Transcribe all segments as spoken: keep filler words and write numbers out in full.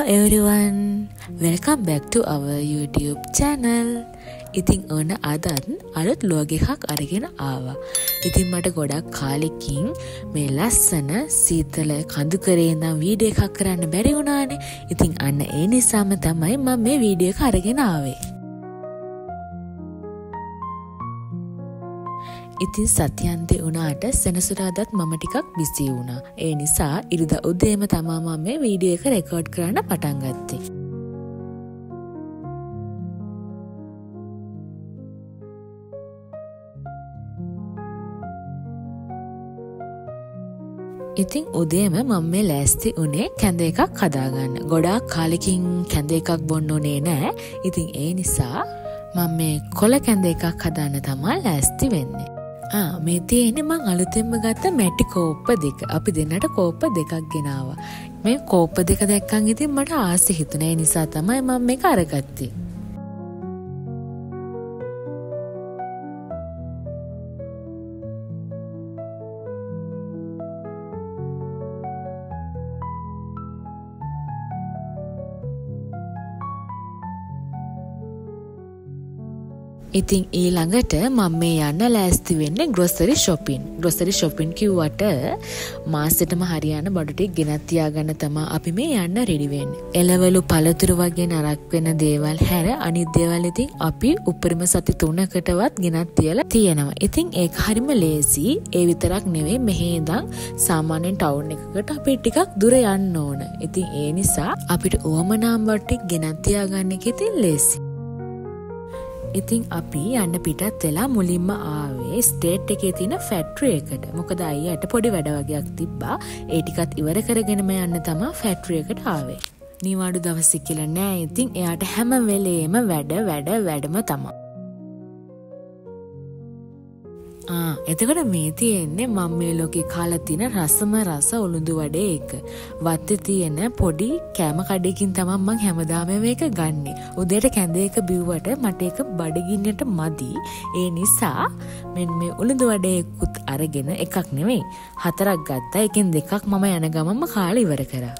everyone, welcome back to our YouTube channel. ඉතින් ඕන අදත් අලුත් vlog එකක් අරගෙන ආවා. ඉතින් මට ගොඩක් කාලෙකින් මේ ලස්සන සීතල කඳුකරේ ඉඳන් වීඩියෝ එකක් කරන්න බැරි වුණානේ. ඉතින් අන්න ඒ නිසාම තමයි මම මේ වීඩියෝ එක අරගෙන ආවේ. ඉතින් සතියන්තේ වුණාට සෙනසුරාදාත් මම ටිකක් බිසි වුණා. ඒ නිසා ඉරිදා උදේම තමයි මම මේ වීඩියෝ එක රෙකෝඩ් කරන්න පටන් ගත්තේ. ඉතින් උදේම මම මේ ලෑස්ති උනේ කැඳ එකක් හදාගන්න. ගොඩාක් කාලෙකින් කැඳ එකක් බොන්න උනේ නෑ. ඉතින් ඒ නිසා මම මේ කොළ කැඳ එකක් හදාන්න තමයි ලෑස්ති වෙන්නේ. ආ මේ තියෙන්නේ මං අලුතෙන්ම ගත්ත මැටි කෝප්ප දෙක. අපි දෙන්නට කෝප්ප දෙකක් ගෙනාවා. මේ කෝප්ප දෙක දැක්කන් ඉතින් මට ආසෙ හිතුණා. ඒ නිසා තමයි මම මේක අරගත්තේ. ඉතින් ඊළඟට මම මේ යන්න ලෑස්ති වෙන්නේ ග්‍රොසරි shopping. ග්‍රොසරි shopping කිව්වට මාසෙටම හරියන බඩු ටික ගෙනත් තියාගන්න තමයි අපි මේ යන්න රෙඩි වෙන්නේ. එළවලු පළතුරු වගේ නරක් වෙන දේවල් හැර අනිත් දේවල් ඉතින් අපි උපරිම සති තුනකටවත් ගෙනත් තියලා තියෙනවා. ඉතින් ඒක හරිම ලේසි. ඒ විතරක් නෙවෙයි මෙහි ඉඳන් සාමාන්‍යයෙන් ටවුන් එකකට අපි ටිකක් දුර යන්න ඕන. ඉතින් ඒ නිසා අපිට ඕමනාම් බඩු ටික ගෙනත් තියාගන්න එක ඉතින් ලේසි. ඉතින් අපි යන්න පිටත් වෙලා මුලින්ම ආවේ ස්ටේට් එකේ තියෙන ෆැක්ටරි එකට. මොකද අයියට පොඩි වැඩ වගේක් තිබ්බා. ඒ ටිකත් ඉවර කරගෙනම යන්න තමයි ෆැක්ටරි එකට ආවේ. නිවාඩු දවසක් කියලා නෑ. ඉතින් එයාට හැම වෙලේම වැඩ වැඩ වැඩම තමයි. ආ එතකොට මේ තියෙන්නේ මම මේ ලෝකේ කාලා තියෙන රසම රස උළුඳු වඩේ එක. වත්තේ තියෙන පොඩි කෑම කඩේකින් තමයි මම හැමදාම මේක ගන්නෙ. උදේට කැඳ එක බිව්වට මට ඒක බඩගින්නට මදි. ඒ නිසා මෙන්න මේ උළුඳු වඩේකුත් අරගෙන එකක් නෙමෙයි හතරක් ගත්තා. එකෙන් දෙකක් මම යන ගමන්ම කාලා ඉවර කරා.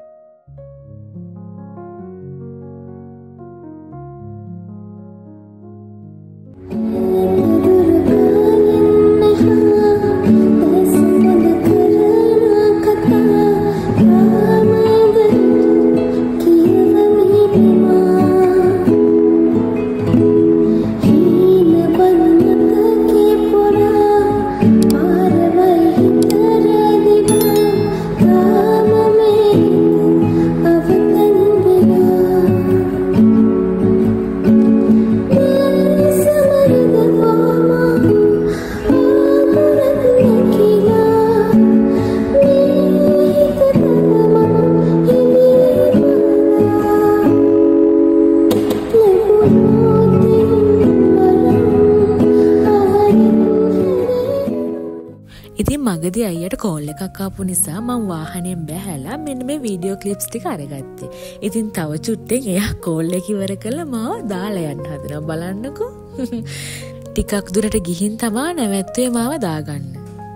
ඉතින් මගදී අයියට කෝල් එකක් ආපු නිසා මම වාහනයෙන් බැහැලා මෙන්න මේ වීඩියෝ ක්ලිප්ස් ටික අරගත්තේ. ඉතින් තව චුට්ටෙන් එයා කෝල් එක ඉවර කළා මාව දාලා යන්න හදනවා. බලන්නකෝ. ටිකක් දුරට ගිහින් තමයි නැවැත්තුවේ මාව දාගන්න.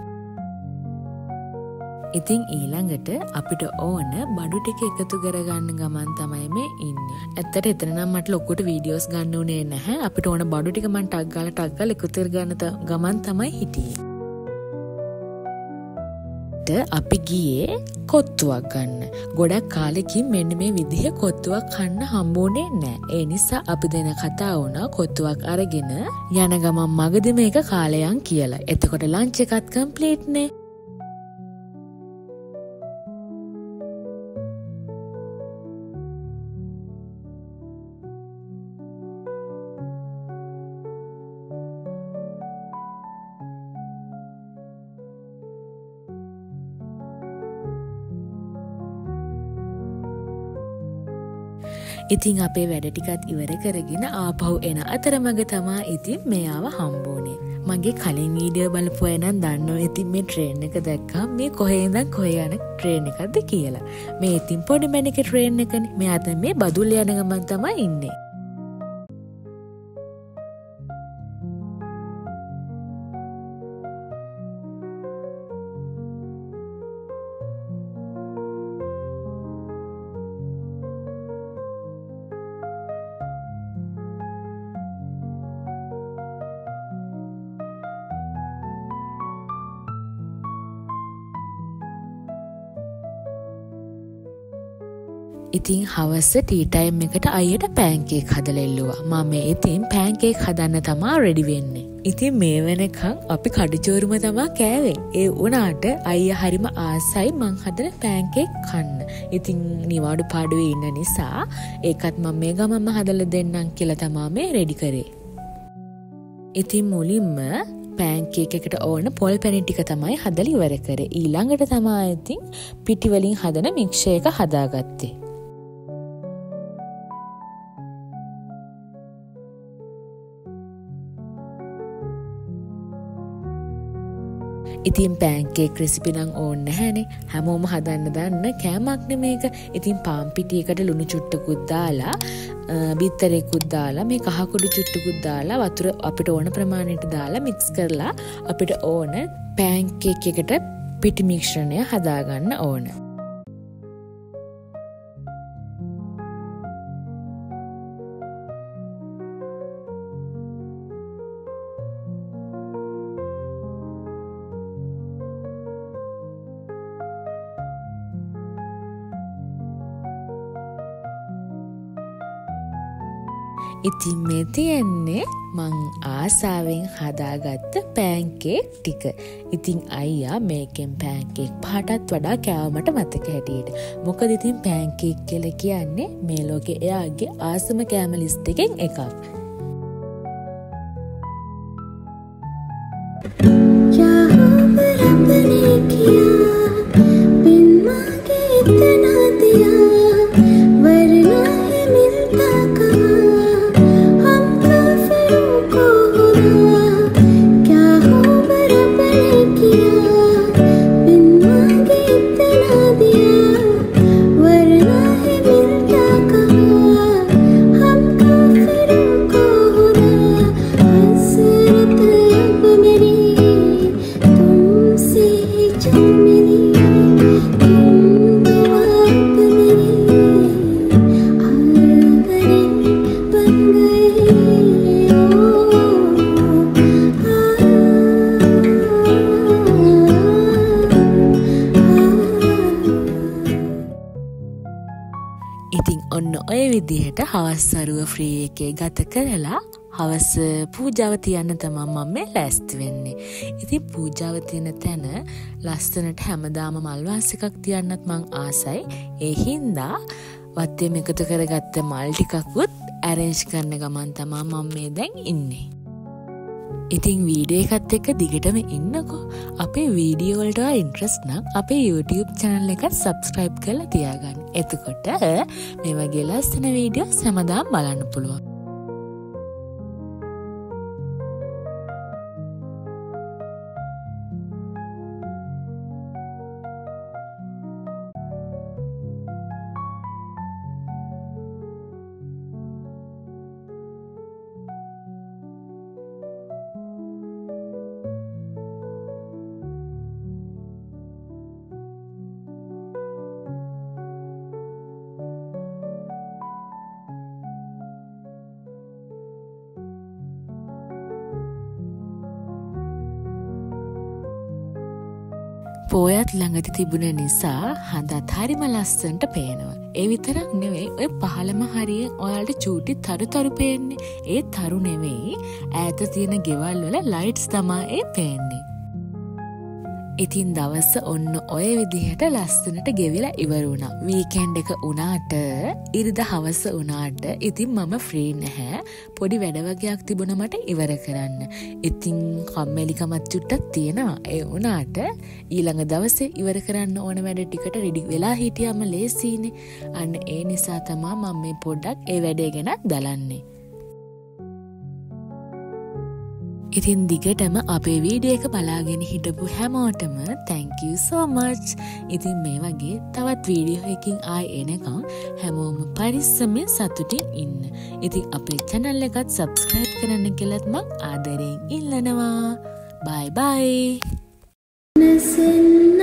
ඉතින් ඊළඟට අපිට ඕන බඩු ටික එකතු කරගන්න ගමන් තමයි මේ ඉන්නේ. ඇත්තට එතන නම් මට ලොකුට වීඩියෝස් ගන්න උනේ නැහැ. අපිට ඕන බඩු ටික මම ටක් ගාලා ටක් ගාලා එකතු කරගන්න ගමන් තමයි හිටියේ. අපි ගියේ කොත්තුවක් ගන්න. ගොඩක් කාලෙකින් මෙන්න මේ විදිහේ කොත්තුවක් කන්න හම්බුනේ නැහැ. ඒ නිසා අපි දෙන කතා වුණා කොත්තුවක් අරගෙන යන ගමන් මගදී මේක කාලයන් කියලා. එතකොට ලන්ච් එකත් කම්ප්ලීට් නේ. ඉතින් අපේ වැඩ ටිකත් ඉවර කරගෙන ආපහු එන අතරමඟ තමයි ඉතින් මෙයාව හම්බුනේ. මගේ කලින් වීඩියෝ බලපු අය නම් දන්නවා ඉතින් මේ ට්‍රේන් එක දැක්කම මේ කොහේ ඉඳන් කොහේ යන ට්‍රේන් එකක්ද කියලා. මේ ඉතින් පොඩි මැනිකේ ට්‍රේන් එකනේ. මෙයාට මේ බදුල්ල යන ගමන් තමයි ඉන්නේ. ඉතින් හවස ටී ටයිම් එකට අයියට පෑන්කේක් හදලා එල්ලුවා. මම ඉතින් පෑන්කේක් හදන්න තමා රෙඩි වෙන්නේ. ඉතින් මේ වෙනකන් අපි කඩචෝරුම තමා කෑවේ. ඒ වුණාට අයියා හරිම ආසයි මං හදන පෑන්කේක් කන්න. ඉතින් නිවාඩු පාඩුවේ ඉන්න නිසා ඒකත් මම මේ ගමම හදලා දෙන්නම් කියලා තමා මේ රෙඩි කරේ. ඉතින් මුලින්ම පෑන්කේක් එකට ඕන පොල් පැණි ටික තමයි හදලා ඉවර කරේ. ඊළඟට තමයි ඉතින් පිටි වලින් හදන මික්ෂර් එක හදාගත්තේ. ඉතින් පෑන්කේක් රෙසිපි නම් ඕනේ නැහැනේ. හැමෝම හදන්න දන්න කෑමක් නෙමේක. ඉතින් පාන් පිටියකට ලුණු චුට්ටකුත් දාලා බිත්තරේකුත් දාලා මේ කහ කුඩු චුට්ටකුත් දාලා වතුර අපිට ඕන ප්‍රමාණයට දාලා මික්ස් කරලා අපිට ඕන පෑන්කේක් එකට පිටි මිශ්‍රණය හදාගන්න ඕන. ඉතින් මේ තියෙන්නේ මං ආසාවෙන් හදාගත්ත පෑන්කේක් ටික. ඉතින් අයියා මේකෙන් පෑන්කේක් පහටත් වඩා කෑවමට මතක හැටියට. මොකද ඉතින් පෑන්කේක් කියලා කියන්නේ මේ ලෝකේ එයාගේ ආසම කෑම ලිස්ට් එකෙන් එකක්. ඉතින් ඔන්න ඔය විදිහට හවස් සරුව ෆ්‍රී එකේ ගත කරලා හවස පූජාව තියන්න තමයි මම මේ ලෑස්ති වෙන්නේ. ඉතින් පූජාව තියෙන තැන ලස්සනට හැමදාම මල් වාස් එකක් තියන්නත් මං ආසයි. ඒ හින්දා වත්තේම එකතු කරගත්ත මල් ටිකකුත් ඇරේන්ජ් කරන ගමන් තමයි මම මේ දැන් ඉන්නේ. ඉතින් වීඩියෝ එකත් එක්ක දිගටම ඉන්නකෝ. අපේ වීඩියෝ වලට ඉන්ට්‍රස්ට් නම් අපේ YouTube channel එකත් subscribe කරලා තියාගන්න. එතකොට මේ වගේ ලස්සන වීඩියෝ හැමදාම බලන්න පුළුවන්. පෝයත් ළඟදි තිබුණ නිසා හඳත් හරිම ලස්සනට පේනවා. ඒ විතරක් නෙවෙයි ඔය පහළම හරියෙන් ඔයාලට චූටි තරු තරු පේන්නේ. ඒ තරු නෙවෙයි ඈත තියෙන ගෙවල් වල ලයිට්ස් තමයි ඒ පේන්නේ. ඉතින් දවස ඔන්න ඔය විදිහට ලස්සනට ගෙවිලා ඉවර වුණා. වීකෙන්ඩ් එක උනාට ඉරිදා හවස උනාට ඉතින් මම ෆ්‍රී නැහැ. පොඩි වැඩ වගේක් තිබුණා මට ඉවර කරන්න. ඉතින් කම්මැලිකමත් චුට්ටක් තියෙනවා. ඒ උනාට ඊළඟ දවසේ ඉවර කරන්න ඕන වැඩ ටිකට රෙඩි වෙලා හිටියම ලේසියිනේ. අන්න ඒ නිසා තමයි මම මේ පොඩ්ඩක් ඒ වැඩේ ගැන දලන්නේ. ඉතින් දිගටම අපේ වීඩියෝ එක බලාගෙන හිටපු හැමෝටම thank you so much. ඉතින් මේ වගේ තවත් වීඩියෝ එකකින් ආයෙ එනකම් හැමෝම පරිස්සමෙන් සතුටින් ඉන්න. ඉතින් අපේ channel එකත් subscribe කරන්න කියලාත් මම ආදරෙන් ඉල්ලනවා. bye bye.